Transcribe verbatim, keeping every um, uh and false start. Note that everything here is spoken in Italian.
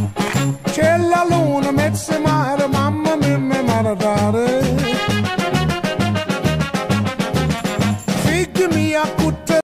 C'è la luna, mezza mare, mamma mia, mi maradare.